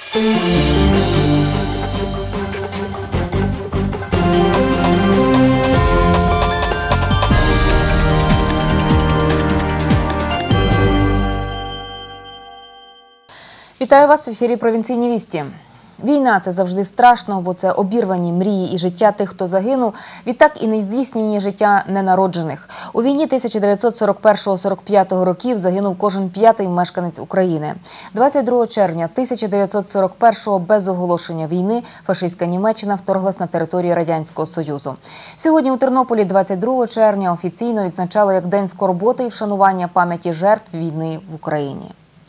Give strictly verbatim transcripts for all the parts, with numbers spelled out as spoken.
Вітаю вас в ефірі «Провінційні вісті». Війна – це завжди страшно, бо це обірвані мрії і життя тих, хто загинув, відтак і нездійснені життя ненароджених. У війні тисяча дев'ятсот сорок першого — сорок п'ятого років загинув кожен п'ятий мешканець України. двадцять другого червня тисяча дев'ятсот сорок першого без оголошення війни фашистська Німеччина вторглась на територію Радянського Союзу. Сьогодні у Тернополі двадцять другого червня офіційно відзначали як День скорботи і вшанування пам'яті жертв війни в Україні.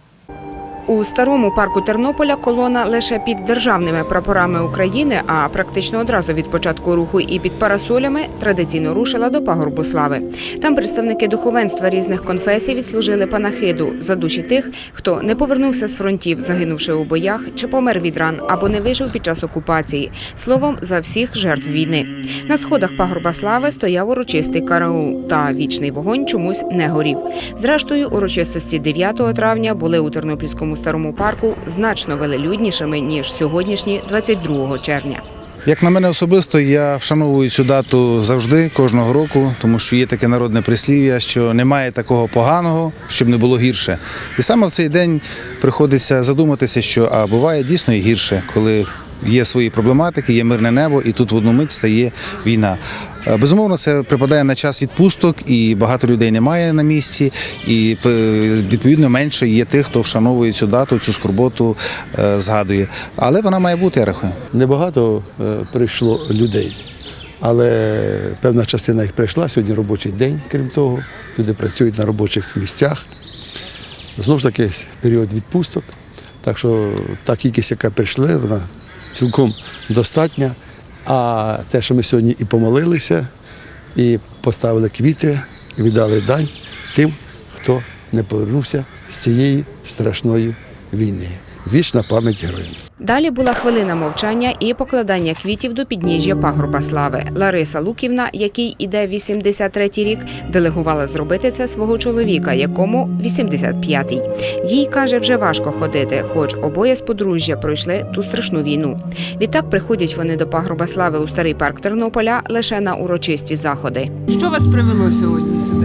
У старому парку Тернополя колона лише під державними прапорами України, а практично одразу від початку руху і під парасолями традиційно рушила до пагорбу слави. Там представники духовенства різних конфесій відслужили панахиду за душі тих, хто не повернувся з фронтів, загинувши у боях, чи помер від ран, або не вижив під час окупації. Словом, за всіх жертв війни. На сходах пагорба слави стояв урочистий караул, та вічний вогонь чомусь не горів. Зрештою, урочистості дев'ятого травня були у Тернопільському старому парку значно велелюднішими, ніж сьогоднішні двадцять другого червня. Як на мене особисто, я вшановую цю дату завжди, кожного року, тому що є таке народне прислів'я, що немає такого поганого, щоб не було гірше. І саме в цей день приходиться задуматися, що а буває дійсно і гірше, коли є свої проблематики, є мирне небо, і тут в одну мить стає війна. Безумовно, це припадає на час відпусток, і багато людей немає на місці, і відповідно менше є тих, хто вшановує цю дату, цю скорботу згадує. Але вона має бути, я рахую. Небагато прийшло людей, але певна частина їх прийшла. Сьогодні робочий день, крім того, люди працюють на робочих місцях. Знову ж таки, період відпусток, так що та кількість, яка прийшла, вона цілком достатня. А те, що ми сьогодні і помолилися, і поставили квіти, і віддали дань тим, хто не повернувся з цієї страшної війни. Вічна пам'ять героям. Далі була хвилина мовчання і покладання квітів до підніжжя пагорба слави. Лариса Луківна, якій іде вісімдесят третій рік, делегувала зробити це свого чоловіка, якому вісімдесят п'ятий. Їй, каже, вже важко ходити, хоч обоє з подружжя пройшли ту страшну війну. Відтак приходять вони до пагорба слави у старий парк Тернополя лише на урочисті заходи. Що вас привело сьогодні сюди?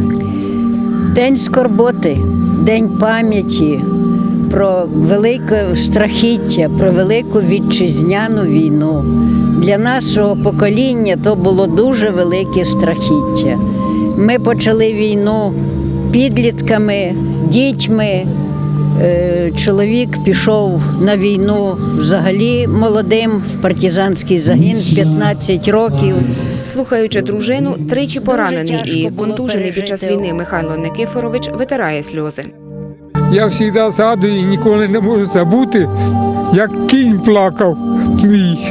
День скорботи, день пам'яті про велике страхіття, про велику вітчизняну війну. Для нашого покоління то було дуже велике страхіття. Ми почали війну підлітками, дітьми. Чоловік пішов на війну взагалі молодим, в партизанський загін, п'ятнадцять років. Слухаючи дружину, тричі поранений і контужений під час війни Михайло Никифорович витирає сльози. Я завжди згадую і ніколи не можу забути, як кінь плакав мій.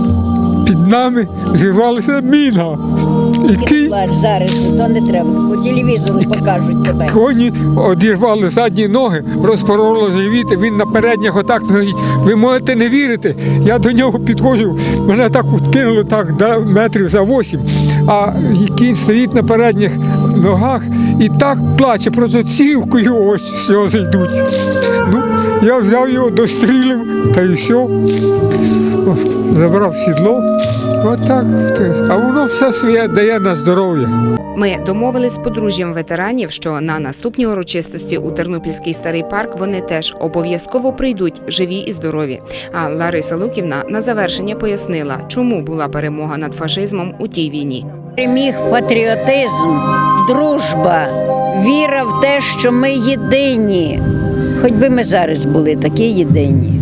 Під нами зірвалася міна. І кінь... Зараз, то не треба, по телевізору покажуть тебе. Коні одірвали задні ноги, розпороли живіт, він на передніх отак стоїть. Ви можете не вірити, я до нього підходжу, мене так відкинуло так, метрів за вісім, а кінь стоїть на передніх ногах і так плаче, просто цівкою ось сльози йдуть. Ну, я взяв його, дострілив, та й все, забрав сідло. Отак. А воно все своє дає на здоров'я. Ми домовились з подружжям ветеранів, що на наступні урочистості у Тернопільський старий парк вони теж обов'язково прийдуть живі і здорові. А Лариса Луківна на завершення пояснила, чому була перемога над фашизмом у тій війні. Переміг патріотизм, дружба, віра в те, що ми єдині. Хоч би ми зараз були такі єдині.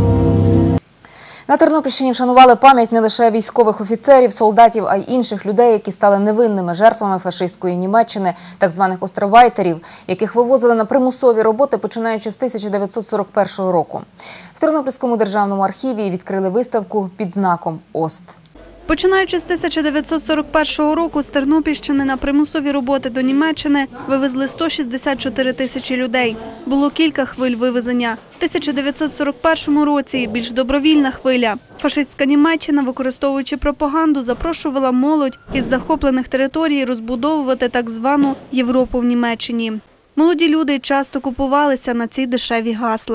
На Тернопільщині вшанували пам'ять не лише військових офіцерів, солдатів, а й інших людей, які стали невинними жертвами фашистської Німеччини, так званих островайтерів, яких вивозили на примусові роботи, починаючи з тисяча дев'ятсот сорок першого року. В Тернопільському державному архіві відкрили виставку під знаком «Ост». Починаючи з тисяча дев'ятсот сорок першого року, з Тернопільщини на примусові роботи до Німеччини вивезли сто шістдесят чотири тисячі людей. Було кілька хвиль вивезення. В тисяча дев'ятсот сорок першому році більш добровільна хвиля. Фашистська Німеччина, використовуючи пропаганду, запрошувала молодь із захоплених територій розбудовувати так звану Європу в Німеччині. Молоді люди часто купувалися на ці дешеві гасла.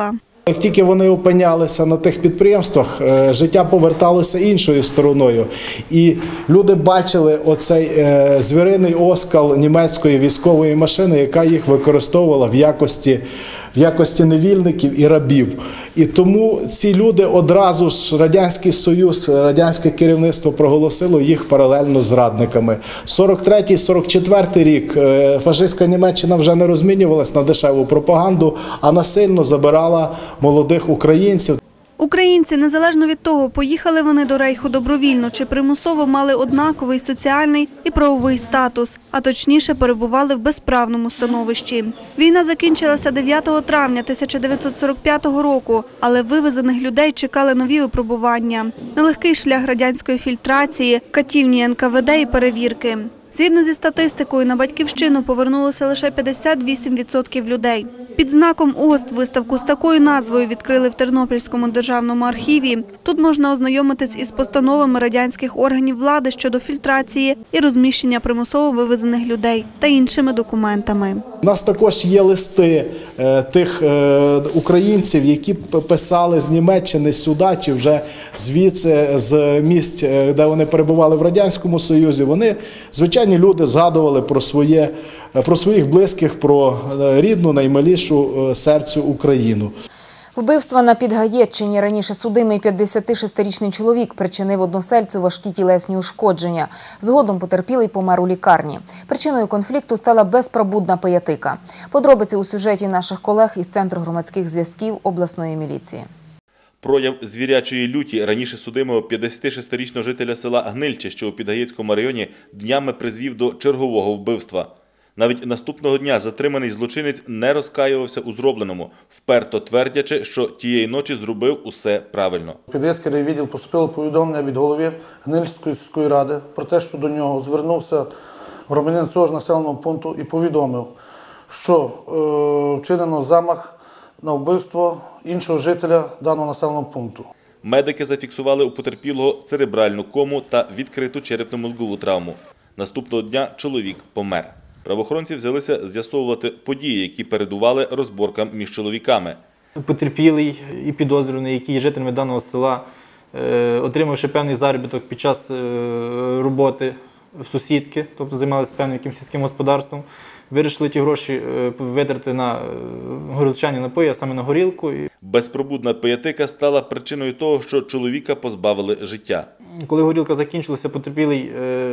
Як тільки вони опинялися на тих підприємствах, життя поверталося іншою стороною. І люди бачили оцей звіриний оскал німецької військової машини, яка їх використовувала в якості, в якості невільників і рабів. І тому ці люди одразу ж Радянський Союз, радянське керівництво проголосило їх паралельно зрадниками. сорок третій - сорок четвертий рік фашистська Німеччина вже не розмінювалась на дешеву пропаганду, а насильно забирала молодих українців. Українці, незалежно від того, поїхали вони до Рейху добровільно чи примусово, мали однаковий соціальний і правовий статус, а точніше перебували в безправному становищі. Війна закінчилася дев'ятого травня тисяча дев'ятсот сорок п'ятого року, але вивезених людей чекали нові випробування. Нелегкий шлях радянської фільтрації, катівні ен ка ве де і перевірки. Згідно зі статистикою, на батьківщину повернулося лише п'ятдесят вісім відсотків людей. Під знаком ОСТ виставку з такою назвою відкрили в Тернопільському державному архіві. Тут можна ознайомитись із постановами радянських органів влади щодо фільтрації і розміщення примусово вивезених людей та іншими документами. У нас також є листи тих українців, які писали з Німеччини сюди, чи вже звідси, з місць, де вони перебували в Радянському Союзі. Вони, звичайні люди, згадували про своє, про своїх близьких, про рідну, наймилішу серцю Україну. Вбивства на Підгаєччині. Раніше судимий п'ятдесятишестирічний чоловік причинив односельцю важкі тілесні ушкодження. Згодом потерпілий помер у лікарні. Причиною конфлікту стала безпробудна пиятика. Подробиці у сюжеті наших колег із Центру громадських зв'язків обласної міліції. Прояв звірячої люті раніше судимого п'ятдесятишестирічного жителя села Гнильче, що у Підгаєцькому районі, днями призвів до чергового вбивства. Навіть наступного дня затриманий злочинець не розкаювався у зробленому, вперто твердячи, що тієї ночі зробив усе правильно. В Підгаєцький райвідділ поступило повідомлення від голови Гнильської сільської ради про те, що до нього звернувся громадянин цього ж населеного пункту і повідомив, що е, вчинено замах на вбивство іншого жителя даного населеного пункту. Медики зафіксували у потерпілого церебральну кому та відкриту черепно-мозгову травму. Наступного дня чоловік помер. Правоохоронці взялися з'ясовувати події, які передували розборкам між чоловіками. Потерпілий і підозрюваний, які є жителями даного села, отримавши певний заробіток під час роботи в сусідки, тобто займалися певним якимось сільським господарством, вирішили ті гроші витратити на горілчані напої, а саме на горілку. Безпробудна пиятика стала причиною того, що чоловіка позбавили життя. Коли горілка закінчилася, потерпілий,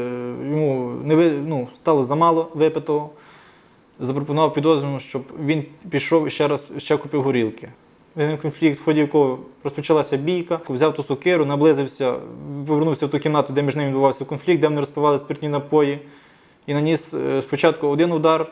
йому не, ну, стало замало випитого, запропонував підозрюваному, щоб він пішов і ще раз ще купив горілки. Виник конфлікт, в ході якого розпочалася бійка, взяв ту сокиру, наблизився, повернувся в ту кімнату, де між ними відбувався конфлікт, де вони розпивали спиртні напої, і наніс спочатку один удар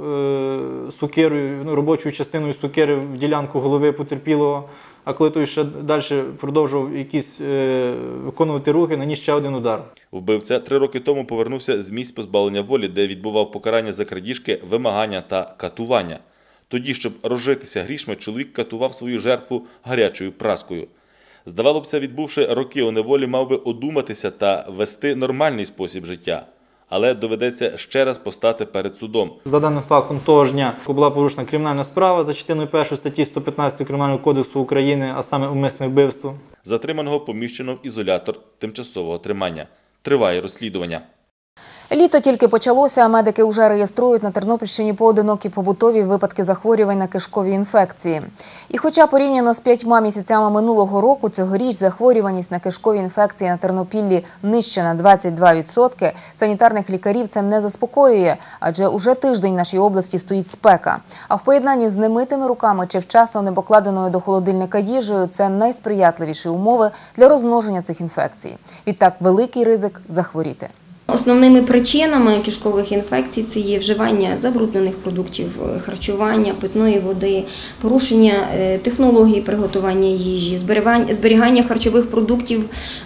сокирою, ну, робочою частиною сокири в ділянку голови потерпілого, а коли той ще далі продовжував якісь е, виконувати рухи, наніс ще один удар. Вбивця три роки тому повернувся з місць позбавлення волі, де відбував покарання за крадіжки, вимагання та катування. Тоді, щоб розжитися грішми, чоловік катував свою жертву гарячою праскою. Здавалося б, відбувши роки у неволі, мав би одуматися та вести нормальний спосіб життя. Але доведеться ще раз постати перед судом. За даним фактом того ж дня була порушена кримінальна справа за частиною першої статті сто п'ятнадцять Кримінального кодексу України, а саме умисне вбивство. Затриманого поміщено в ізолятор тимчасового тримання. Триває розслідування. Літо тільки почалося, а медики вже реєструють на Тернопільщині поодинокі побутові випадки захворювань на кишкові інфекції. І хоча порівняно з п'ятьма місяцями минулого року, цьогоріч захворюваність на кишкові інфекції на Тернопіллі нижче на двадцять два відсотки, санітарних лікарів це не заспокоює, адже уже тиждень в нашій області стоїть спека. А в поєднанні з немитими руками чи вчасно не покладеною до холодильника їжею – це найсприятливіші умови для розмноження цих інфекцій. Відтак великий ризик захворіти. Основними причинами кишкових інфекцій це є вживання забруднених продуктів харчування, питної води, порушення технології приготування їжі, зберігання харчових продуктів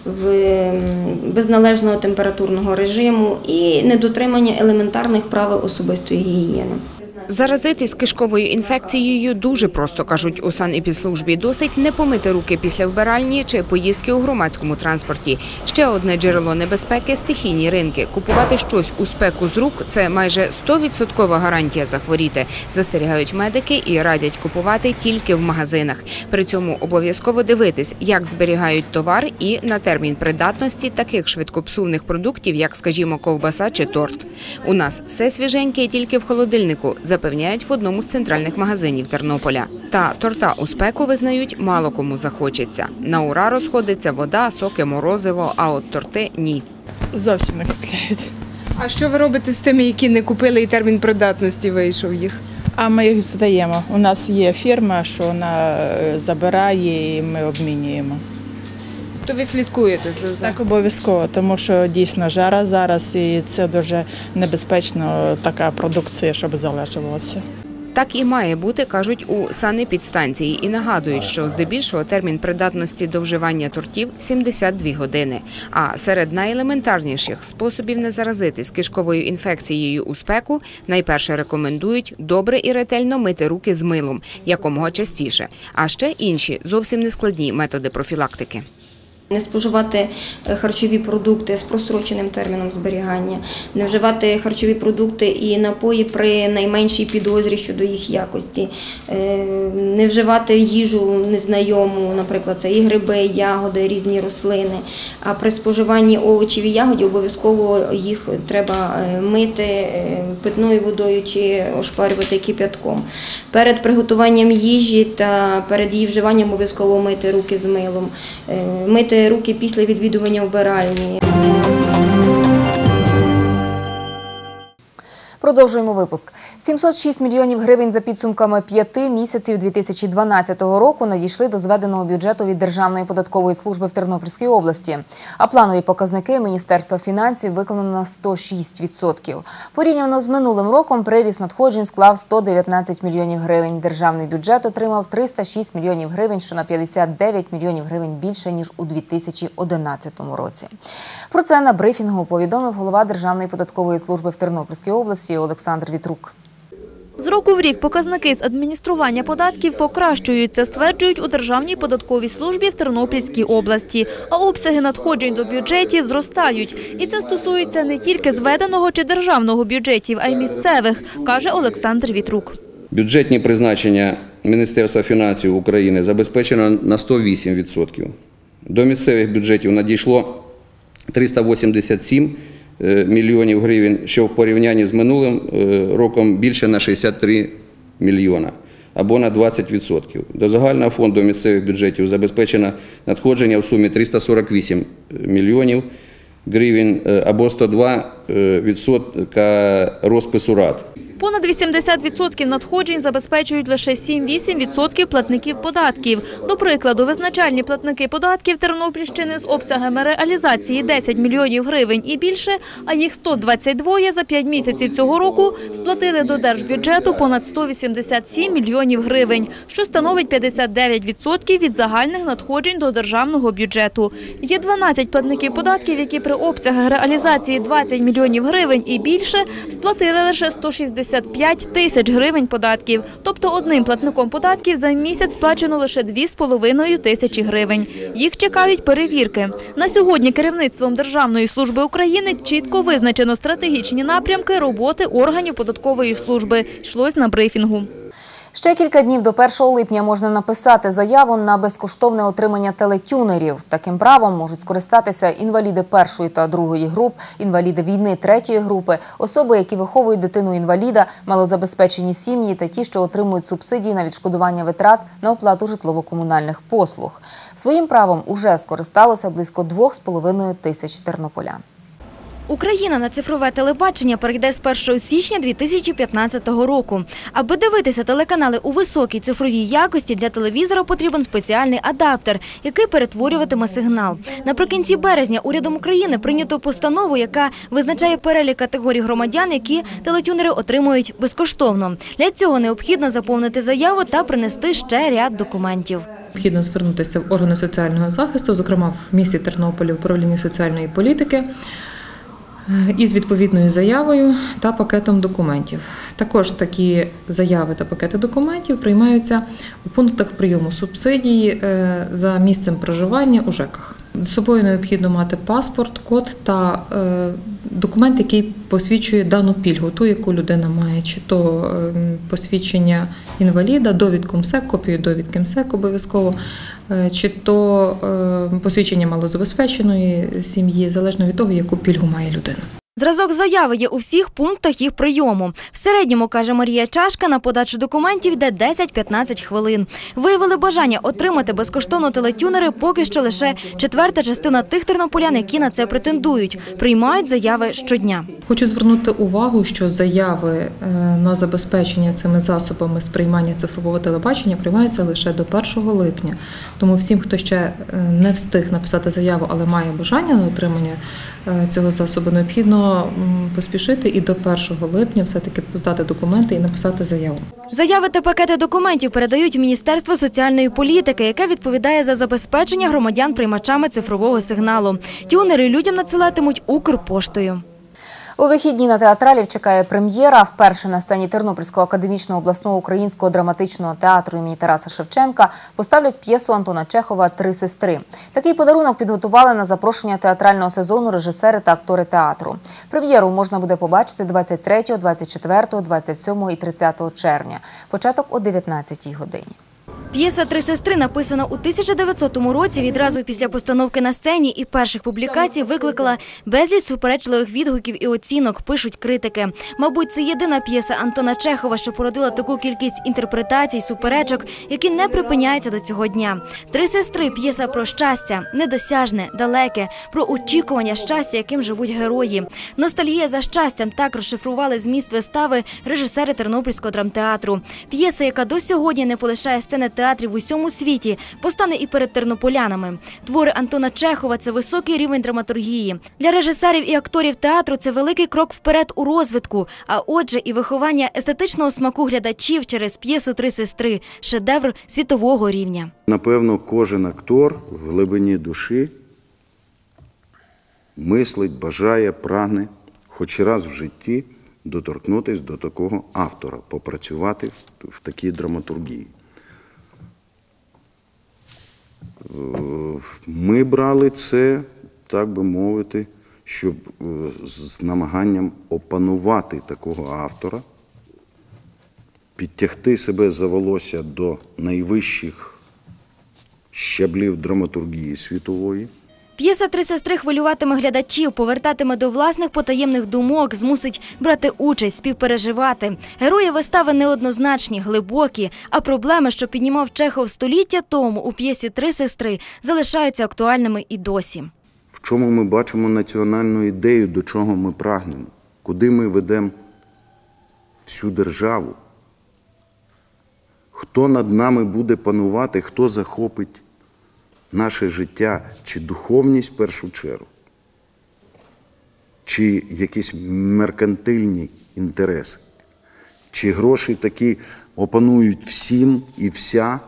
без належного температурного режиму і недотримання елементарних правил особистої гігієни. Заразитись кишковою інфекцією дуже просто, кажуть у санепідслужбі. Досить не помити руки після вбиральні чи поїздки у громадському транспорті. Ще одне джерело небезпеки – стихійні ринки. Купувати щось у спеку з рук – це майже сто відсотків гарантія захворіти. Застерігають медики і радять купувати тільки в магазинах. При цьому обов'язково дивитись, як зберігають товар і на термін придатності таких швидкопсувних продуктів, як, скажімо, ковбаса чи торт. У нас все свіженьке тільки в холодильнику, запевняють в одному з центральних магазинів Тернополя. Та торта у спеку, визнають, мало кому захочеться. На ура розходиться вода, соки, морозиво, а от торти – ні. Зовсім не купляють. А що ви робите з тими, які не купили і термін придатності вийшов їх? А ми їх здаємо. У нас є фірма, що вона забирає і ми обмінюємо. То ви слідкуєте за... Так, обов'язково, тому що дійсно жара зараз і це дуже небезпечно, така продукція, щоб залежалося. Так і має бути, кажуть у санепідстанції. І нагадують, що здебільшого термін придатності до вживання тортів – сімдесят дві години. А серед найелементарніших способів не заразитись кишковою інфекцією у спеку найперше рекомендують добре і ретельно мити руки з милом, якомога частіше. А ще інші зовсім нескладні методи профілактики. Не споживати харчові продукти з простроченим терміном зберігання, не вживати харчові продукти і напої при найменшій підозрі щодо їх якості, не вживати їжу незнайому, наприклад, це і гриби, і ягоди, різні рослини. А при споживанні овочів і ягодів обов'язково їх треба мити питною водою чи ошпарювати кип'ятком. Перед приготуванням їжі та перед її вживанням обов'язково мити руки з милом, мити руки після відвідування вбиральні. Продовжуємо випуск. сімсот шість мільйонів гривень за підсумками п'яти місяців дві тисячі дванадцятого року надійшли до зведеного бюджету від Державної податкової служби в Тернопільській області. А планові показники Міністерства фінансів виконано на сто шість відсотків. Порівняно з минулим роком приріст надходжень склав сто дев'ятнадцять мільйонів гривень. Державний бюджет отримав триста шість мільйонів гривень, що на п'ятдесят дев'ять мільйонів гривень більше, ніж у дві тисячі одинадцятому році. Про це на брифінгу повідомив голова Державної податкової служби в Тернопільській області Олександр Вітрук. З року в рік показники з адміністрування податків покращуються, стверджують у Державній податковій службі в Тернопільській області. А обсяги надходжень до бюджетів зростають. І це стосується не тільки зведеного чи державного бюджетів, а й місцевих, каже Олександр Вітрук. Бюджетні призначення Міністерства фінансів України забезпечено на сто вісім відсотків. До місцевих бюджетів надійшло триста вісімдесят сім мільйонів гривень, що в порівнянні з минулим роком більше на шістдесят три мільйона, або на двадцять відсотків. До загального фонду місцевих бюджетів забезпечено надходження в сумі триста сорок вісім мільйонів гривень, або сто два відсотки розпису рад. Понад вісімдесят відсотків надходжень забезпечують лише сім-вісім відсотків платників податків. До прикладу, визначальні платники податків Тернопільщини з обсягами реалізації десять мільйонів гривень і більше, а їх сто двадцять два за п'ять місяців цього року сплатили до держбюджету понад сто вісімдесят сім мільйонів гривень, що становить п'ятдесят дев'ять відсотків від загальних надходжень до державного бюджету. Є дванадцять платників податків, які при обсягах реалізації двадцять мільйонів гривень і більше сплатили лише сто шістдесят п'ять тисяч гривень податків. Тобто одним платником податків за місяць сплачено лише дві з половиною тисячі гривень. Їх чекають перевірки. На сьогодні керівництвом Державної служби України чітко визначено стратегічні напрямки роботи органів податкової служби. Йшлось на брифінгу. Ще кілька днів до першого липня можна написати заяву на безкоштовне отримання телетюнерів. Таким правом можуть скористатися інваліди першої та другої груп, інваліди війни третьої групи, особи, які виховують дитину-інваліда, малозабезпечені сім'ї та ті, що отримують субсидії на відшкодування витрат на оплату житлово-комунальних послуг. Своїм правом уже скористалося близько двох з половиною тисяч тернополян. Україна на цифрове телебачення перейде з першого січня дві тисячі п'ятнадцятого року. Аби дивитися телеканали у високій цифровій якості, для телевізора потрібен спеціальний адаптер, який перетворюватиме сигнал. Наприкінці березня урядом України прийнято постанову, яка визначає перелік категорій громадян, які телетюнери отримують безкоштовно. Для цього необхідно заповнити заяву та принести ще ряд документів. Необхідно звернутися в органи соціального захисту, зокрема в місті Тернополі, в управлінні соціальної політики, із відповідною заявою та пакетом документів. Також такі заяви та пакети документів приймаються у пунктах прийому субсидії за місцем проживання у ЖЕКах. З собою необхідно мати паспорт, код та документ, який посвідчує дану пільгу, ту, яку людина має, чи то посвідчення інваліда, довідку МСЕК, копію довідки МСЕК обов'язково, чи то посвідчення малозабезпеченої сім'ї, залежно від того, яку пільгу має людина. Зразок заяви є у всіх пунктах їх прийому. В середньому, каже Марія Чашка, на подачу документів йде десять-п'ятнадцять хвилин. Виявили бажання отримати безкоштовно телетюнери поки що лише четверта частина тих тернополян, які на це претендують. Приймають заяви щодня. Хочу звернути увагу, що заяви на забезпечення цими засобами сприймання цифрового телебачення приймаються лише до першого липня. Тому всім, хто ще не встиг написати заяву, але має бажання на отримання цього засобу, необхідно поспішити і до першого липня все-таки здати документи і написати заяву. Заяви та пакети документів передають в Міністерство соціальної політики, яке відповідає за забезпечення громадян приймачами цифрового сигналу. Тюнери людям надсилатимуть Укрпоштою. У вихідні на театралів чекає прем'єра. Вперше на сцені Тернопільського академічного обласного українського драматичного театру імені Тараса Шевченка поставлять п'єсу Антона Чехова «Три сестри». Такий подарунок підготували на запрошення театрального сезону режисери та актори театру. Прем'єру можна буде побачити двадцять третього, двадцять четвертого, двадцять сьомого і тридцятого червня. Початок о дев'ятнадцятій годині. П'єса «Три сестри» написана у тисяча дев'ятсотому році, відразу після постановки на сцені і перших публікацій викликала безліч суперечливих відгуків і оцінок, пишуть критики. Мабуть, це єдина п'єса Антона Чехова, що породила таку кількість інтерпретацій, суперечок, які не припиняються до цього дня. «Три сестри» – п'єса про щастя, недосяжне, далеке, про очікування щастя, яким живуть герої. Ностальгія за щастям – так розшифрували зміст вистави режисери Тернопільського драмтеатру. П'єса, яка до сьогодні не полишає сцени театрів в усьому світі, постане і перед тернополянами. Твори Антона Чехова – це високий рівень драматургії. Для режисерів і акторів театру це великий крок вперед у розвитку, а отже і виховання естетичного смаку глядачів через п'єсу «Три сестри» – шедевр світового рівня. Напевно, кожен актор в глибині душі мислить, бажає, прагне хоч раз в житті доторкнутися до такого автора, попрацювати в такій драматургії. Ми брали це, так би мовити, щоб з намаганням опанувати такого автора, підтягти себе за волосся до найвищих щаблів драматургії світової. П'єса «Три сестри» хвилюватиме глядачів, повертатиме до власних потаємних думок, змусить брати участь, співпереживати. Герої вистави неоднозначні, глибокі, а проблеми, що піднімав Чехов століття тому у п'єсі «Три сестри», залишаються актуальними і досі. В чому ми бачимо національну ідею, до чого ми прагнемо, куди ми ведемо всю державу, хто над нами буде панувати, хто захопить наше життя, чи духовність в першу чергу, чи якісь меркантильні інтереси, чи гроші такі опанують всім і вся,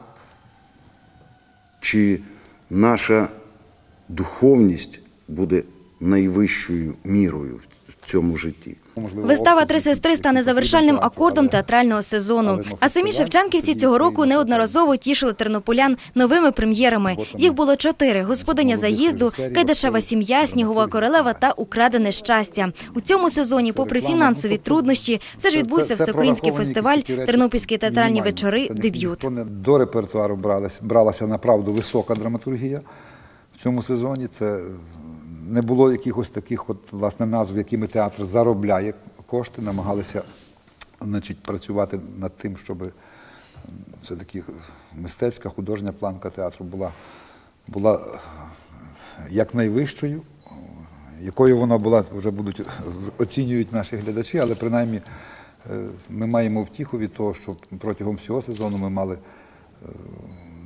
чи наша духовність буде найвищою мірою в цьому житті. Вистава «Три сестри» стане завершальним акордом театрального сезону. А самі шевченківці цього року неодноразово тішили тернополян новими прем'єрами. Їх було чотири – «Господиня заїзду», «Кайдашева сім'я», «Снігова королева» та «Украдене щастя». У цьому сезоні, попри фінансові труднощі, все ж відбувся всеукраїнський фестиваль «Тернопільські театральні вечори. Дебют». До репертуару бралася, бралася направду висока драматургія в цьому сезоні. Це не було якихось таких от, власне, назв, якими театр заробляє кошти, намагалися, значить, працювати над тим, щоб все-таки мистецька, художня планка театру була, була якнайвищою. Якою вона була, вже будуть оцінюють наші глядачі, але принаймні ми маємо втіху від того, що протягом всього сезону ми мали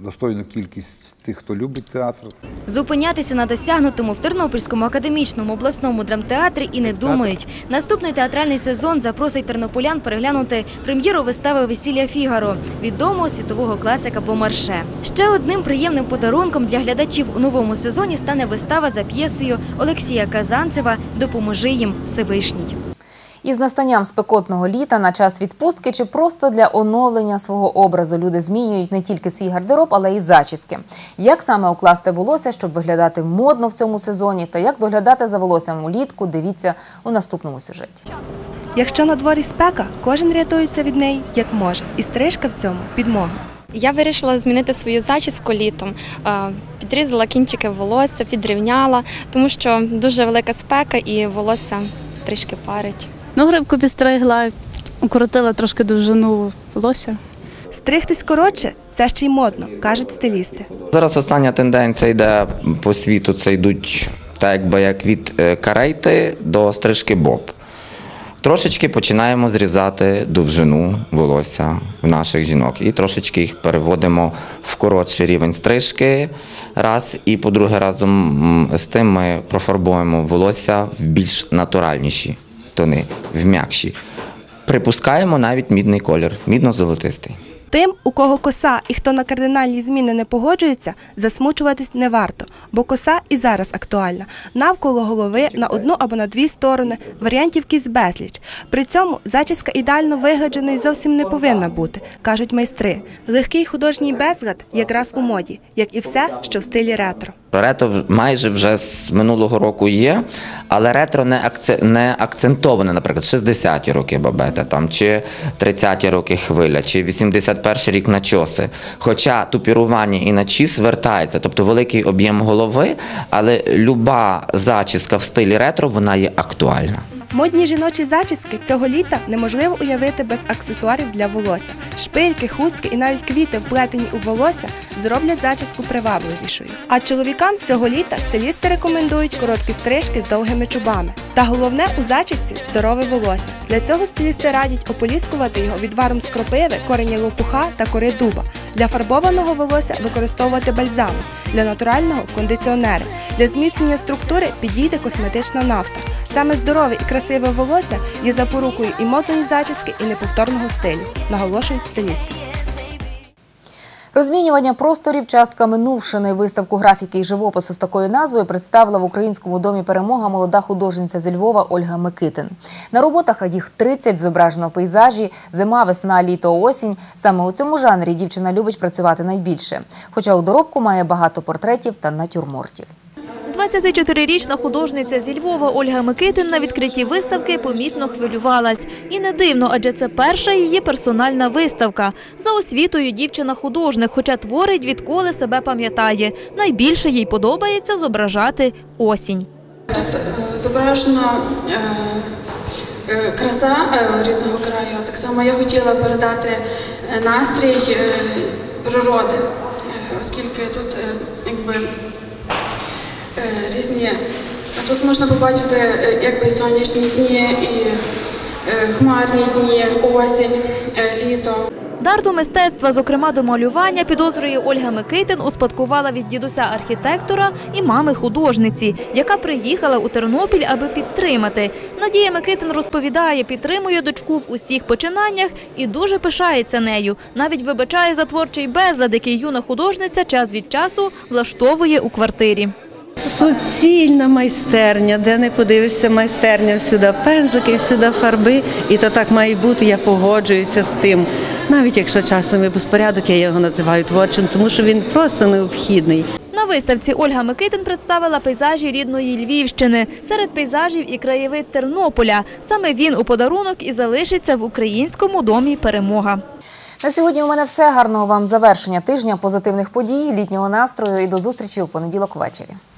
достойну кількість тих, хто любить театр. Зупинятися на досягнутому в Тернопільському академічному обласному драмтеатрі і не думають. Наступний театральний сезон запросить тернополян переглянути прем'єру вистави «Весілля Фігаро» відомого світового класика Бомарше. Ще одним приємним подарунком для глядачів у новому сезоні стане вистава за п'єсою Олексія Казанцева «Допоможи їм Всевишній». Із настанням спекотного літа на час відпустки чи просто для оновлення свого образу люди змінюють не тільки свій гардероб, але й зачіски. Як саме укласти волосся, щоб виглядати модно в цьому сезоні, та як доглядати за волоссям улітку, дивіться у наступному сюжеті. Якщо на дворі спека, кожен рятується від неї як може. І стрижка в цьому підмога. Я вирішила змінити свою зачіску літом. Підрізала кінчики волосся, підрівняла, тому що дуже велика спека і волосся трішки парить. Ну, гривку підстригла, укоротила трошки довжину волосся. Стригтись коротше – це ще й модно, кажуть стилісти. Зараз остання тенденція йде по світу, це йдуть так якби як від карейти до стрижки боб. Трошечки починаємо зрізати довжину волосся в наших жінок і трошечки їх переводимо в коротший рівень стрижки, раз, і по-друге, разом з тим ми профарбуємо волосся в більш натуральніші тони, в м'якші. Припускаємо навіть мідний колір, мідно-золотистий. Тим, у кого коса і хто на кардинальні зміни не погоджується, засмучуватись не варто, бо коса і зараз актуальна. Навколо голови, на одну або на дві сторони, варіантів кіз безліч. При цьому зачіска ідеально виглядженою зовсім не повинна бути, кажуть майстри. Легкий художній безлад якраз у моді, як і все, що в стилі ретро. Ретро майже вже з минулого року є, але ретро не, акце, не акцентоване, наприклад, шістдесяті роки Бабета, там, чи тридцяті роки Хвиля, чи вісімдесят перший рік Начоси. Хоча тупірування і начіс вертається, тобто великий об'єм голови, але люба зачіска в стилі ретро, вона є актуальна. Модні жіночі зачіски цього літа неможливо уявити без аксесуарів для волосся. Шпильки, хустки і навіть квіти, вплетені у волосся, зроблять зачіску привабливішою. А чоловікам цього літа стилісти рекомендують короткі стрижки з довгими чубами. Та головне у зачісці – здорове волосся. Для цього стилісти радять ополіскувати його відваром з кропиви, кореня лопуха та кори дуба. Для фарбованого волосся використовувати бальзами, для натурального – кондиціонери. Для зміцнення структури підійде косметична нафта. Саме здорове і красиве волосся є запорукою і модної зачіски, і неповторного стилю, наголошують стилісти. Розмінювання просторів частка минувшини. Виставку графіки і живопису з такою назвою представила в Українському домі «Перемога» молода художниця зі Львова Ольга Микитин. На роботах, а їх тридцять, зображено пейзажі, зима, весна, літо, осінь. Саме у цьому жанрі дівчина любить працювати найбільше. Хоча у доробку має багато портретів та натюрмортів. двадцятичотирирічна художниця зі Львова Ольга Микитин на відкритті виставки помітно хвилювалась. І не дивно, адже це перша її персональна виставка. За освітою дівчина художник, хоча творить відколи себе пам'ятає. Найбільше їй подобається зображати осінь. Тут зображена краса рідного краю. Так само я хотіла передати настрій природи, оскільки тут якби різні. Тут можна побачити якби сонячні дні, і хмарні дні, осінь, літо. Дар до мистецтва, зокрема до малювання, підозрює Ольга Микитин, успадкувала від дідуся архітектора і мами художниці, яка приїхала у Тернопіль, аби підтримати. Надія Микитин розповідає, підтримує дочку в усіх починаннях і дуже пишається нею. Навіть вибачає за творчий безлад, який юна художниця час від часу влаштовує у квартирі. Суцільна майстерня, де не подивишся, майстерня, всюди пензлики, всюди фарби. І то так має бути, я погоджуюся з тим. Навіть якщо часом і безпорядок, я його називаю творчим, тому що він просто необхідний. На виставці Ольга Микитин представила пейзажі рідної Львівщини. Серед пейзажів і краєвид Тернополя. Саме він у подарунок і залишиться в Українському домі «Перемога». На сьогодні у мене все. Гарного вам завершення тижня, позитивних подій, літнього настрою і до зустрічі у понеділок ввечері.